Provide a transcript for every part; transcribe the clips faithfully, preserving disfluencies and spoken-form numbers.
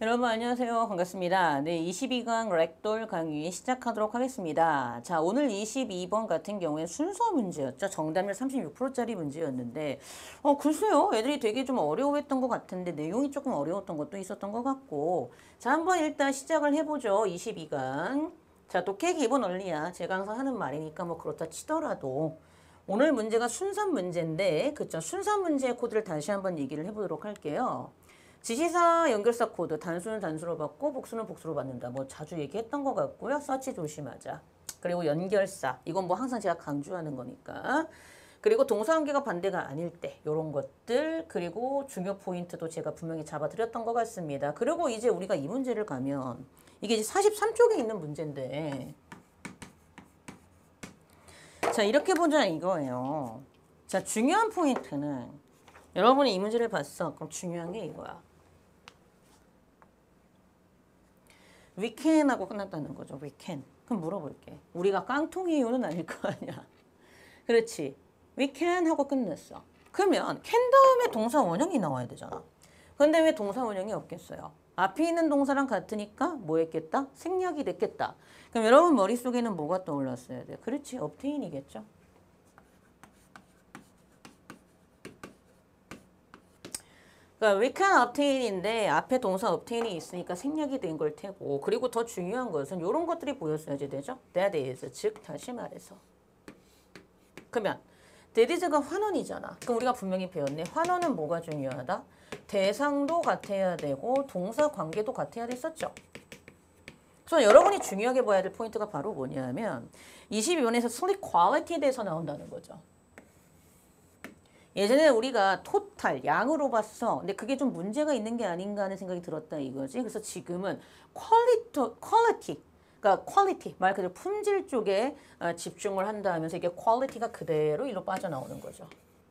여러분 안녕하세요. 반갑습니다. 네, 이십이 강 렉돌 강의 시작하도록 하겠습니다. 자, 오늘 이십이 번 같은 경우에 순서 문제였죠. 정답률 삼십육 퍼센트짜리 문제였는데 어, 글쎄요. 애들이 되게 좀 어려워했던 것 같은데 내용이 조금 어려웠던 것도 있었던 것 같고 자, 한번 일단 시작을 해보죠. 이십이 강. 자, 독해 기본 원리야. 제가 항상 하는 말이니까 뭐 그렇다 치더라도 오늘 문제가 순산 문제인데 그쵸? 순산 문제의 코드를 다시 한번 얘기를 해보도록 할게요. 지시사 연결사 코드 단수는 단수로 받고 복수는 복수로 받는다. 뭐 자주 얘기했던 것 같고요. 서치 조심하자. 그리고 연결사. 이건 뭐 항상 제가 강조하는 거니까. 그리고 동사관계가 반대가 아닐 때 이런 것들. 그리고 중요 포인트도 제가 분명히 잡아드렸던 것 같습니다. 그리고 이제 우리가 이 문제를 가면 이게 이제 사십삼 쪽에 있는 문제인데 자 이렇게 보자 이거예요. 자 중요한 포인트는 여러분이 이 문제를 봤어. 그럼 중요한 게 이거야. We can 하고 끝났다는 거죠. We can. 그럼 물어볼게. 우리가 깡통이유는 아닐 거 아니야. 그렇지. We can 하고 끝냈어. 그러면 can 다음에 동사 원형이 나와야 되잖아. 근데 왜 동사 원형이 없겠어요? 앞에 있는 동사랑 같으니까 뭐 했겠다? 생략이 됐겠다. 그럼 여러분 머릿속에는 뭐가 떠올랐어야 돼? 그렇지. obtain이겠죠. 그러니까 we can obtain인데 앞에 동사 obtain이 있으니까 생략이 된 걸 테고 그리고 더 중요한 것은 이런 것들이 보였어야지 되죠. that is, 즉 다시 말해서 그러면 that is가 환원이잖아. 그럼 우리가 분명히 배웠네. 환원은 뭐가 중요하다? 대상도 같아야 되고 동사 관계도 같아야 됐었죠. 그래서 여러분이 중요하게 봐야 될 포인트가 바로 뭐냐면 이십이 번에서 sleep quality에 대해서 나온다는 거죠. 예전에 우리가 토탈, 양으로 봤어. 근데 그게 좀 문제가 있는 게 아닌가 하는 생각이 들었다 이거지. 그래서 지금은 퀄리티, 퀄리티, 그러니까 퀄리티, 말 그대로 품질 쪽에 집중을 한다 하면서 이게 퀄리티가 그대로 일로 빠져나오는 거죠.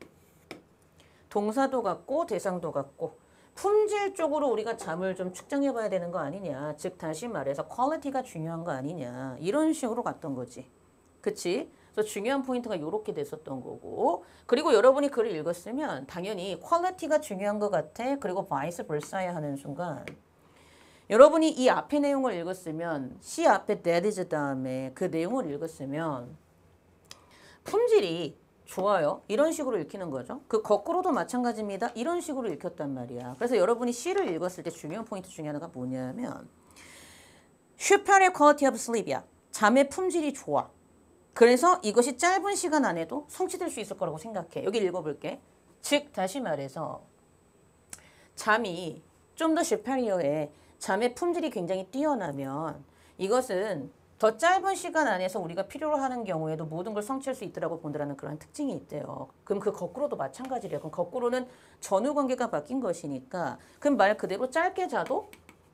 동사도 같고 대상도 같고 품질 쪽으로 우리가 잠을 좀 측정해 봐야 되는 거 아니냐. 즉 다시 말해서 퀄리티가 중요한 거 아니냐. 이런 식으로 갔던 거지. 그치? 그래서 중요한 포인트가 이렇게 됐었던 거고 그리고 여러분이 글을 읽었으면 당연히 퀄리티가 중요한 것 같아. 그리고 바이스 벌사야 하는 순간 여러분이 이 앞에 내용을 읽었으면 C 앞에 that is 다음에 그 내용을 읽었으면 품질이 좋아요. 이런 식으로 읽히는 거죠. 그 거꾸로도 마찬가지입니다. 이런 식으로 읽혔단 말이야. 그래서 여러분이 C를 읽었을 때 중요한 포인트 중에 하나가 뭐냐면 superior quality of sleep이야. 잠의 품질이 좋아. 그래서 이것이 짧은 시간 안에도 성취될 수 있을 거라고 생각해. 여기 읽어볼게. 즉 다시 말해서 잠이 좀 더 superior해. 잠의 품질이 굉장히 뛰어나면 이것은 더 짧은 시간 안에서 우리가 필요로 하는 경우에도 모든 걸 성취할 수 있더라고 본다라는 그런 특징이 있대요. 그럼 그 거꾸로도 마찬가지래요. 그럼 거꾸로는 전후 관계가 바뀐 것이니까 그럼 말 그대로 짧게 자도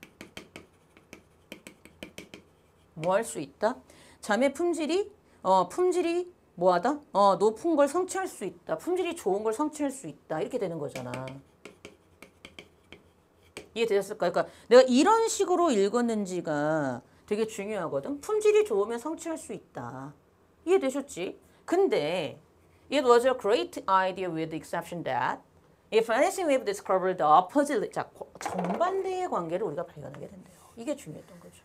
뭐 할 수 있다? 잠의 품질이 어, 품질이 뭐하다? 어, 높은 걸 성취할 수 있다. 품질이 좋은 걸 성취할 수 있다. 이렇게 되는 거잖아. 이해되셨을까요? 그러니까 내가 이런 식으로 읽었는지가 되게 중요하거든. 품질이 좋으면 성취할 수 있다. 이해되셨지? 근데 it was a great idea with the exception that if anything we've discovered the opposite. 자, 정반대의 관계를 우리가 발견하게 된대요. 이게 중요했던 거죠.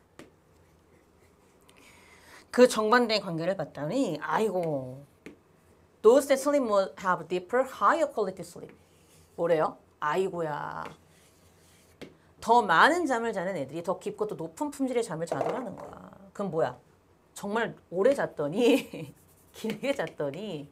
그 정반대의 관계를 봤더니 아이고 those that sleep will have deeper, higher quality sleep. 뭐래요? 아이고야. 더 많은 잠을 자는 애들이 더 깊고 또 높은 품질의 잠을 자더라는 거야. 그럼 뭐야? 정말 오래 잤더니 길게 잤더니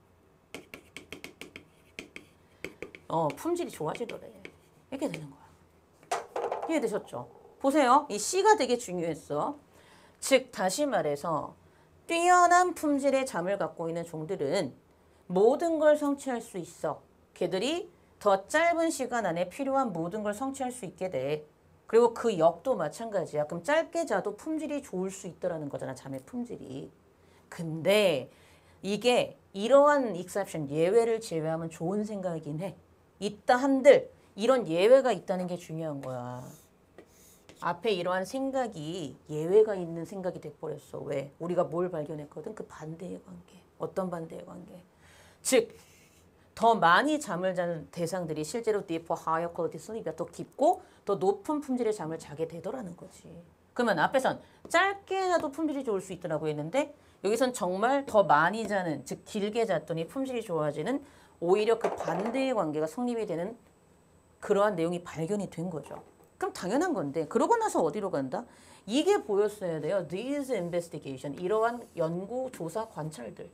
어 품질이 좋아지더래. 이렇게 되는 거야. 이해되셨죠? 보세요. 이 C가 되게 중요했어. 즉 다시 말해서 뛰어난 품질의 잠을 갖고 있는 종들은 모든 걸 성취할 수 있어. 걔들이 더 짧은 시간 안에 필요한 모든 걸 성취할 수 있게 돼. 그리고 그 역도 마찬가지야. 그럼 짧게 자도 품질이 좋을 수 있다라는 거잖아. 잠의 품질이. 근데 이게 이러한 exception, 예외를 제외하면 좋은 생각이긴 해. 있다 한들 이런 예외가 있다는 게 중요한 거야. 앞에 이러한 생각이 예외가 있는 생각이 돼버렸어. 왜? 우리가 뭘 발견했거든? 그 반대의 관계. 어떤 반대의 관계? 즉 더 많이 잠을 자는 대상들이 실제로 deeper, higher quality sleep이 더 깊고 더 높은 품질의 잠을 자게 되더라는 거지. 그러면 앞에선 짧게 자도 품질이 좋을 수 있더라고 했는데 여기선 정말 더 많이 자는, 즉 길게 잤더니 품질이 좋아지는 오히려 그 반대의 관계가 성립이 되는 그러한 내용이 발견이 된 거죠. 그럼 당연한 건데 그러고 나서 어디로 간다? 이게 보였어야 돼요. These investigation, 이러한 연구, 조사, 관찰들.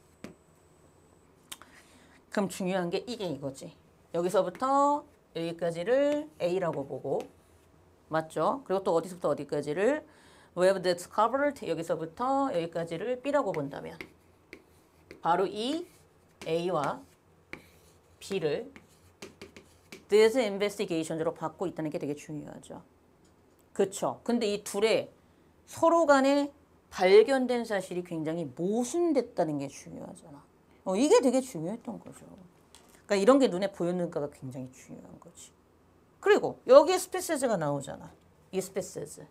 그럼 중요한 게 이게 이거지. 여기서부터 여기까지를 A라고 보고 맞죠? 그리고 또 어디서부터 어디까지를 We have discovered, 여기서부터 여기까지를 B라고 본다면 바로 이 A와 B를 This investigation으로 받고 있다는 게 되게 중요하죠. 그쵸? 근데 이 둘의 서로 간에 발견된 사실이 굉장히 모순됐다는 게 중요하잖아. 어, 이게 되게 중요했던 거죠. 그러니까 이런 게 눈에 보였는가가 굉장히 중요한 거지. 그리고 여기에 스피시즈가 나오잖아. 이 스피시즈.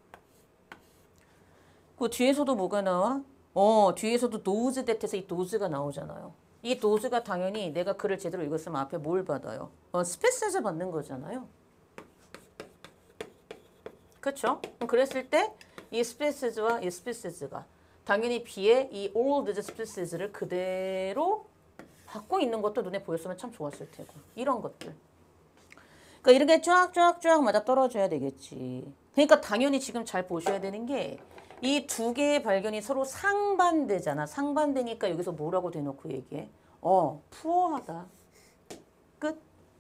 그 뒤에서도 뭐가 나와? 어, 뒤에서도 those that에서 이 those가 나오잖아요. 이 those가 당연히 내가 글을 제대로 읽었으면 앞에 뭘 받아요? 어, 스피시즈 받는 거잖아요. 그렇죠? 그랬을 때 이 스피시즈와 이 스피시즈가 당연히 B의 이 all these species를 그대로 받고 있는 것도 눈에 보였으면 참 좋았을 테고. 이런 것들. 그러니까 이런 게 쫙쫙쫙 맞아 떨어져야 되겠지. 그러니까 당연히 지금 잘 보셔야 되는 게 이 두 개의 발견이 서로 상반되잖아. 상반되니까 여기서 뭐라고 대놓고 얘기해? 어, 푸어하다. 끝.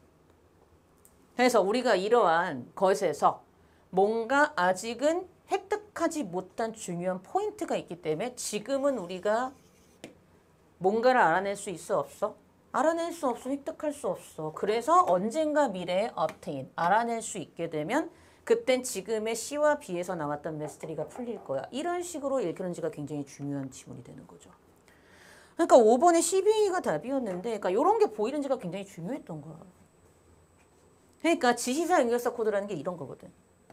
그래서 우리가 이러한 것에서 뭔가 아직은 획득하지 못한 중요한 포인트가 있기 때문에 지금은 우리가 뭔가를 알아낼 수 있어 없어? 알아낼 수 없어. 획득할 수 없어. 그래서 언젠가 미래에 obtain, 알아낼 수 있게 되면 그땐 지금의 C와 B에서 나왔던 미스터리가 풀릴 거야. 이런 식으로 읽히는지가 굉장히 중요한 지문이 되는 거죠. 그러니까 오 번에 씨, B가 답이었는데 그러니까 이런 게 보이는지가 굉장히 중요했던 거야. 그러니까 지시사 연결사 코드라는 게 이런 거거든.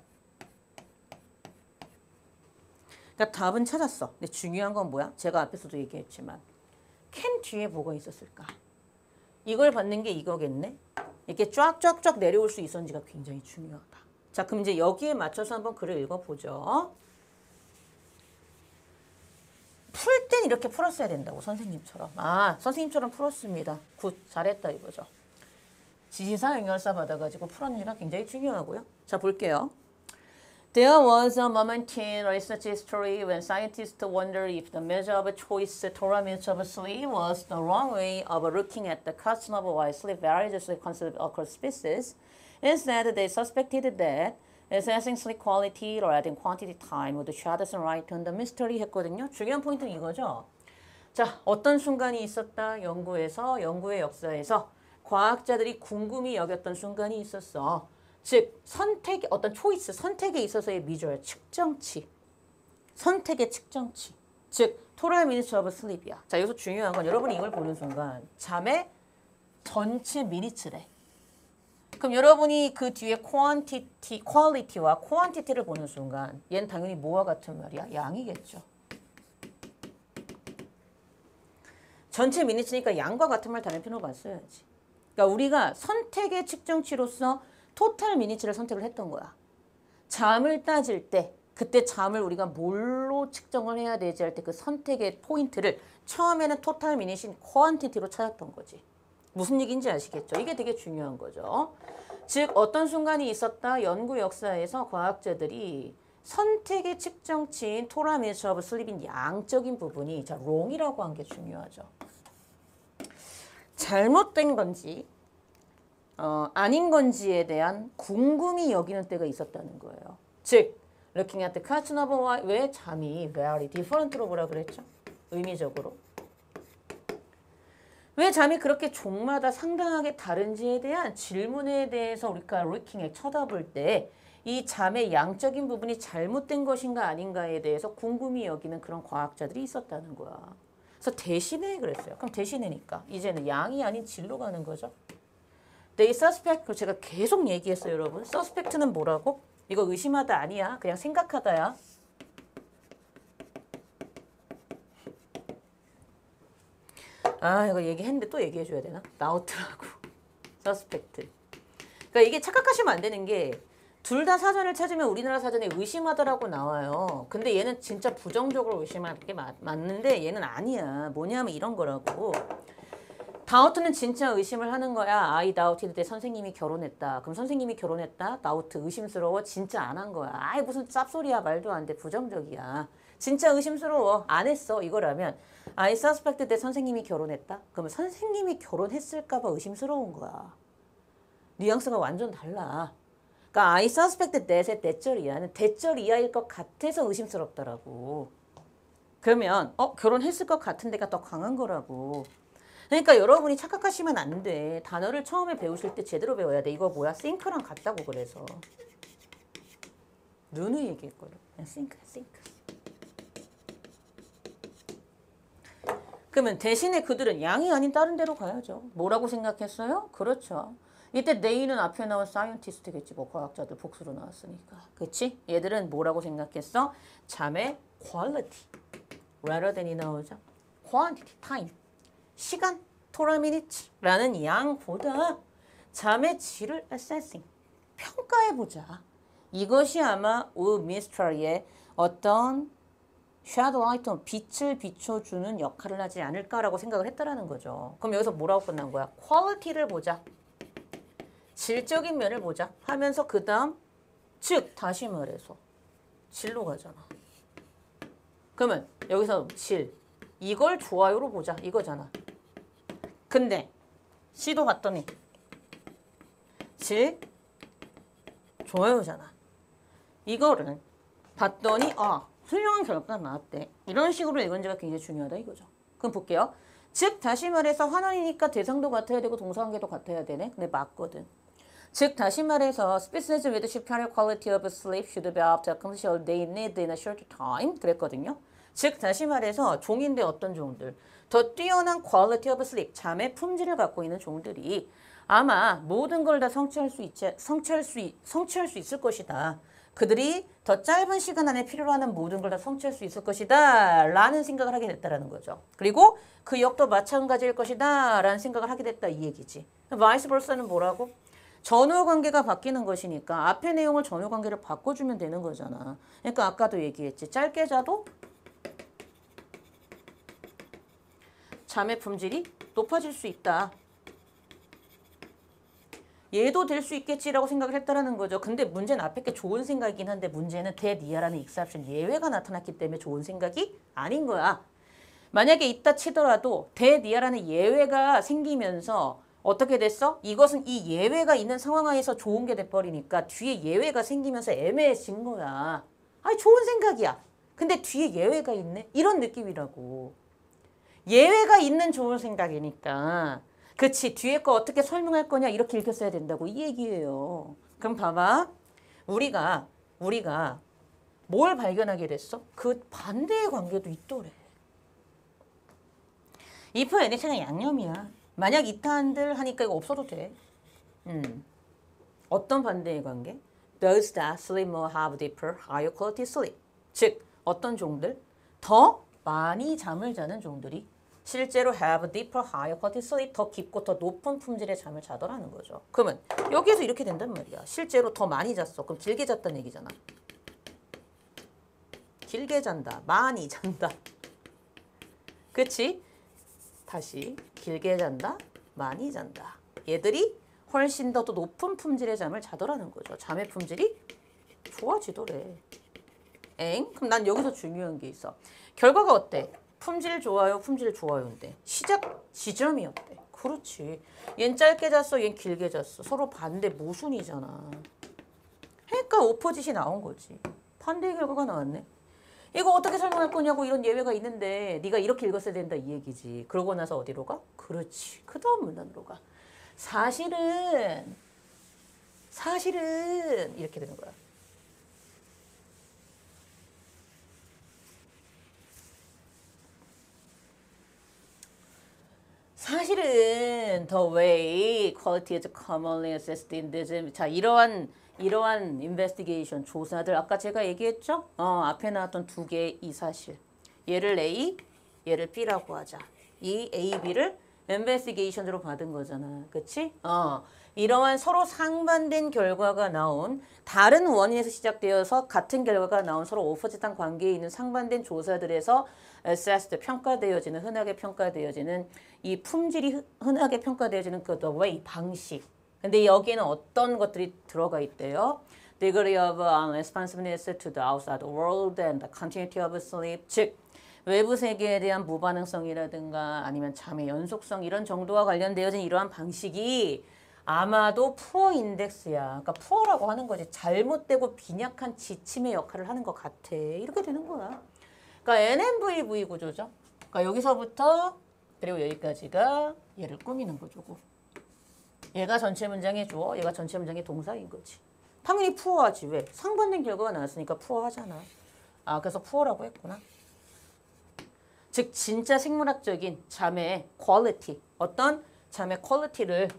그러니까 답은 찾았어. 근데 중요한 건 뭐야? 제가 앞에서도 얘기했지만 can 뒤에 뭐가 있었을까? 이걸 받는 게 이거겠네? 이렇게 쫙쫙쫙 내려올 수 있었는지가 굉장히 중요하다. 자, 그럼 이제 여기에 맞춰서 한번 글을 읽어보죠. 풀 땐 이렇게 풀었어야 된다고, 선생님처럼. 아, 선생님처럼 풀었습니다. 굿, 잘했다 이거죠. 지시사 연결사 받아가지고 풀었는지가 굉장히 중요하고요. 자, 볼게요. There was a moment in research history when scientists wondered if the measure of choice Torah means of sleep was the wrong way of looking at the question of why sleep variously considered across species. Instead, they suspected that assessing sleep quality rather than quantity time would shed some light on the mystery 했거든요. 중요한 포인트는 이거죠. 자, 어떤 순간이 있었다. 연구에서, 연구의 역사에서 과학자들이 궁금히 여겼던 순간이 있었어. 즉 선택 어떤 초이스 선택에 있어서의 미저의 측정치 선택의 측정치 즉 토럴 미니츠 오브 슬립이야. 자 여기서 중요한 건 여러분이 이걸 보는 순간 잠의 전체 미니츠래. 그럼 여러분이 그 뒤에 quantity, quality와 quantity를 보는 순간 얘는 당연히 뭐와 같은 말이야? 양이겠죠. 전체 미니츠니까 양과 같은 말 다른 표현으로 봤어야지. 그러니까 우리가 선택의 측정치로서 토탈 미니츠를 선택을 했던 거야. 잠을 따질 때 그때 잠을 우리가 뭘로 측정을 해야 되지 할 때 그 선택의 포인트를 처음에는 토탈 미니츠인 쿼언티티로 찾았던 거지. 무슨 얘기인지 아시겠죠? 이게 되게 중요한 거죠. 즉 어떤 순간이 있었다. 연구 역사에서 과학자들이 선택의 측정치인 토럴 미니츠 오브 슬립인 양적인 부분이 자 wrong이라고 한 게 중요하죠. 잘못된 건지 어, 아닌 건지에 대한 궁금히 여기는 때가 있었다는 거예요. 즉, looking at the question of why, 왜 잠이 very different로 보라 그랬죠? 의미적으로. 왜 잠이 그렇게 종마다 상당하게 다른지에 대한 질문에 대해서 우리가 looking에 쳐다볼 때 이 잠의 양적인 부분이 잘못된 것인가 아닌가에 대해서 궁금히 여기는 그런 과학자들이 있었다는 거야. 그래서 대신에 그랬어요. 그럼 대신에니까 이제는 양이 아닌 질로 가는 거죠. They suspect, 제가 계속 얘기했어요, 여러분. suspect는 뭐라고? 이거 의심하다 아니야. 그냥 생각하다야. 아 이거 얘기했는데 또 얘기해줘야 되나? doubt라고 suspect. 그러니까 이게 착각하시면 안 되는 게 둘 다 사전을 찾으면 우리나라 사전에 의심하다라고 나와요. 근데 얘는 진짜 부정적으로 의심하는 게 맞, 맞는데 얘는 아니야. 뭐냐면 이런 거라고. doubt는 진짜 의심을 하는 거야. I doubted 때 선생님이 결혼했다. 그럼 선생님이 결혼했다? doubt 의심스러워? 진짜 안 한 거야. 아이 무슨 쌉소리야. 말도 안 돼. 부정적이야. 진짜 의심스러워. 안 했어. 이거라면 I suspect 때 선생님이 결혼했다? 그러면 선생님이 결혼했을까 봐 의심스러운 거야. 뉘앙스가 완전 달라. 그러니까 I suspect that의 대절 이하는 대절 이하일 것 같아서 의심스럽더라고. 그러면 어 결혼했을 것 같은 데가 더 강한 거라고. 그러니까 여러분이 착각하시면 안 돼. 단어를 처음에 배우실 때 제대로 배워야 돼. 이거 뭐야? think랑 같다고 그래서. 누누이 얘기했거든. think, think. 그러면 대신에 그들은 양이 아닌 다른 데로 가야죠. 뭐라고 생각했어요? 그렇죠. 이때 they는 앞에 나온 scientist겠지. 뭐 과학자들 복수로 나왔으니까. 그치? 얘들은 뭐라고 생각했어? 잠의 quality. rather than이 나오죠. quantity, time. 시간, total minutes라는 양보다 잠의 질을 assessing. 평가해보자. 이것이 아마 우 미스터리의 어떤 shadow light, 빛을 비춰주는 역할을 하지 않을까라고 생각을 했다라는 거죠. 그럼 여기서 뭐라고 끝난 거야? quality를 보자. 질적인 면을 보자 하면서 그 다음 즉 다시 말해서 질로 가잖아. 그러면 여기서 질 이걸 좋아요로 보자 이거잖아. 근데 C도 봤더니 질 좋아요잖아. 이거를 봤더니 아 훌륭한 결과가 나왔대. 이런 식으로 읽은지가 굉장히 중요하다 이거죠. 그럼 볼게요. 즉 다시 말해서 환원이니까 대상도 같아야 되고 동사관계도 같아야 되네. 근데 맞거든. 즉 다시 말해서 species with superior quality of sleep should be able to accomplish all they need in a short time 그랬거든요. 즉 다시 말해서 종인데 어떤 종들 더 뛰어난 quality of sleep 잠의 품질을 갖고 있는 종들이 아마 모든 걸 다 성취할 수 있지 성취할 수 있, 성취할 수 있을 것이다. 그들이 더 짧은 시간 안에 필요로 하는 모든 걸 다 성취할 수 있을 것이다 라는 생각을 하게 됐다라는 거죠. 그리고 그 역도 마찬가지일 것이다 라는 생각을 하게 됐다 이 얘기지. vice versa는 뭐라고? 전후 관계가 바뀌는 것이니까 앞의 내용을 전후 관계를 바꿔주면 되는 거잖아. 그러니까 아까도 얘기했지. 짧게 자도 잠의 품질이 높아질 수 있다. 얘도 될 수 있겠지라고 생각을 했다라는 거죠. 근데 문제는 앞에 게 좋은 생각이긴 한데 문제는 대니아라는 exception 예외가 나타났기 때문에 좋은 생각이 아닌 거야. 만약에 있다 치더라도 대니아라는 예외가 생기면서 어떻게 됐어? 이것은 이 예외가 있는 상황 하에서 좋은 게 돼버리니까 뒤에 예외가 생기면서 애매해진 거야. 아니 좋은 생각이야. 근데 뒤에 예외가 있네? 이런 느낌이라고. 예외가 있는 좋은 생각이니까 그치 뒤에 거 어떻게 설명할 거냐 이렇게 읽혔어야 된다고 이 얘기예요. 그럼 봐봐. 우리가 우리가 뭘 발견하게 됐어? 그 반대의 관계도 있더래. if anything은 양념이야. 만약 이타한들 하니까 이거 없어도 돼. 음. 어떤 반대의 관계? Those that sleep more have deeper, higher quality sleep. 즉 어떤 종들? 더 많이 잠을 자는 종들이 실제로 have deeper, higher quality sleep. 더 깊고 더 높은 품질의 잠을 자더라는 거죠. 그러면 여기에서 이렇게 된단 말이야. 실제로 더 많이 잤어. 그럼 길게 잤다는 얘기잖아. 길게 잔다. 많이 잔다. 그치? 다시 길게 잔다, 많이 잔다. 얘들이 훨씬 더 높은 품질의 잠을 자더라는 거죠. 잠의 품질이 좋아지더래. 엥? 그럼 난 여기서 중요한 게 있어. 결과가 어때? 품질 좋아요, 품질 좋아요인데 시작 지점이 어때? 그렇지. 얜 짧게 잤어, 얜 길게 잤어. 서로 반대 모순이잖아. 그러니까 오포짓이 나온 거지. 반대의 결과가 나왔네. 이거 어떻게 설명할 거냐고 이런 예외가 있는데 네가 이렇게 읽었어야 된다 이 얘기지. 그러고 나서 어디로 가? 그렇지. 그 다음 문단으로 가. 사실은 사실은 이렇게 되는 거야. 사실은 the way quality is commonly assessed in this 자 이러한 이러한 인베스티게이션 조사들 아까 제가 얘기했죠? 어, 앞에 나왔던 두 개의 이 사실. 얘를 A, 얘를 B라고 하자. 이 A, B를 investigation으로 받은 거잖아. 그치? 어. 이러한 서로 상반된 결과가 나온 다른 원인에서 시작되어서 같은 결과가 나온 서로 오퍼짓한 관계에 있는 상반된 조사들에서 assessed, 평가되어지는, 흔하게 평가되어지는 이 품질이 흔하게 평가되어지는 그 the way, 방식. 근데 여기에는 어떤 것들이 들어가 있대요? Degree of unresponsiveness to the outside world and the continuity of sleep. 즉, 외부 세계에 대한 무반응성이라든가 아니면 잠의 연속성 이런 정도와 관련되어진 이러한 방식이 아마도 푸어 인덱스야. 그러니까 푸어라고 하는 거지. 잘못되고 빈약한 지침의 역할을 하는 것 같아. 이렇게 되는 거야. 그러니까 엔 엔 브이 브이 구조죠. 그러니까 여기서부터 그리고 여기까지가 얘를 꾸미는 구조고. 얘가 전체 문장의 주어, 얘가 전체 문장의 동사인 거지. 당연히 푸어하지. 왜? 상반된 결과가 나왔으니까 푸어하잖아. 아, 그래서 푸어라고 했구나. 즉 진짜 생물학적인 잠의 퀄리티, 어떤 잠의 퀄리티를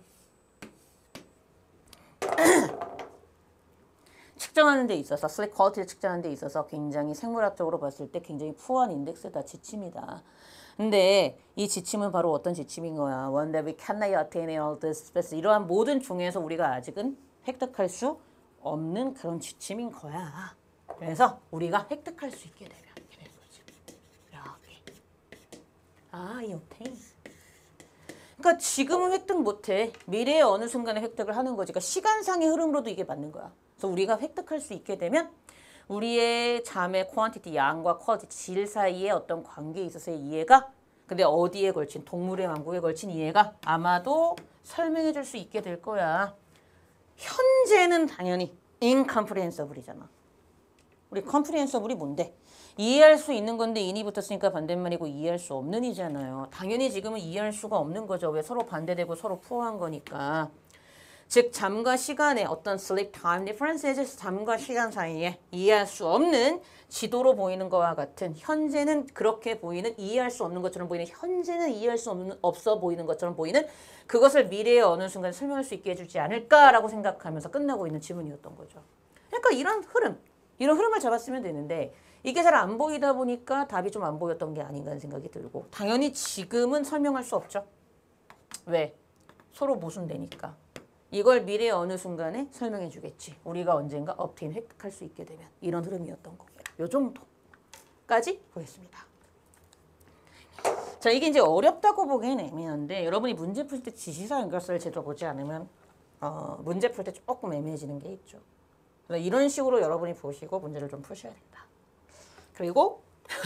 측정하는 데 있어서 슬립 퀄리티를 측정하는 데 있어서 굉장히 생물학적으로 봤을 때 굉장히 푸어한 인덱스다, 지침이다. 근데 이 지침은 바로 어떤 지침인 거야? One that we cannot attain in all this space. 이러한 모든 중에서 우리가 아직은 획득할 수 없는 그런 지침인 거야. 그래서 우리가 획득할 수 있게 되면 이런 거지. 여기. 아, 이 obtain. 그러니까 지금은 획득 못해. 미래의 어느 순간에 획득을 하는 거지. 그러니까 시간상의 흐름으로도 이게 맞는 거야. 그래서 우리가 획득할 수 있게 되면 우리의 잠의 퀀티티, 양과 퀄리티, 질 사이의 어떤 관계에 있어서의 이해가 근데 어디에 걸친, 동물의 왕국에 걸친 이해가 아마도 설명해 줄 수 있게 될 거야. 현재는 당연히 incomprehensible이잖아. 우리 comprehensible이 뭔데? 이해할 수 있는 건데 in이 붙었으니까 반대말이고 이해할 수 없는 이잖아요. 당연히 지금은 이해할 수가 없는 거죠. 왜? 서로 반대되고 서로 푸어한 거니까. 즉 잠과 시간의 어떤 sleep time differences, 잠과 시간 사이에 이해할 수 없는 지도로 보이는 것과 같은 현재는 그렇게 보이는 이해할 수 없는 것처럼 보이는 현재는 이해할 수 없는 없어 보이는 것처럼 보이는 그것을 미래의 어느 순간 설명할 수 있게 해주지 않을까라고 생각하면서 끝나고 있는 지문이었던 거죠. 그러니까 이런 흐름, 이런 흐름을 잡았으면 되는데 이게 잘 안 보이다 보니까 답이 좀 안 보였던 게 아닌가 하는 생각이 들고 당연히 지금은 설명할 수 없죠. 왜? 서로 모순되니까. 이걸 미래의 어느 순간에 설명해 주겠지. 우리가 언젠가 업테인 획득할 수 있게 되면 이런 흐름이었던 거고요. 요 정도까지 보겠습니다. 자, 이게 이제 어렵다고 보기엔 애매한데 여러분이 문제 풀 때 지시사 연결서를 제대로 보지 않으면 어, 문제 풀 때 조금 애매해지는 게 있죠. 그래서 이런 식으로 여러분이 보시고 문제를 좀 푸셔야 된다. 그리고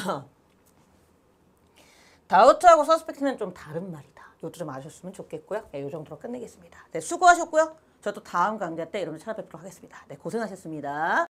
다우트하고 서스펙트는 좀 다른 말이다. 이것도 좀 아셨으면 좋겠고요. 네, 이 정도로 끝내겠습니다. 네, 수고하셨고요. 저도 다음 강좌 때 여러분 찾아뵙도록 하겠습니다. 네, 고생하셨습니다.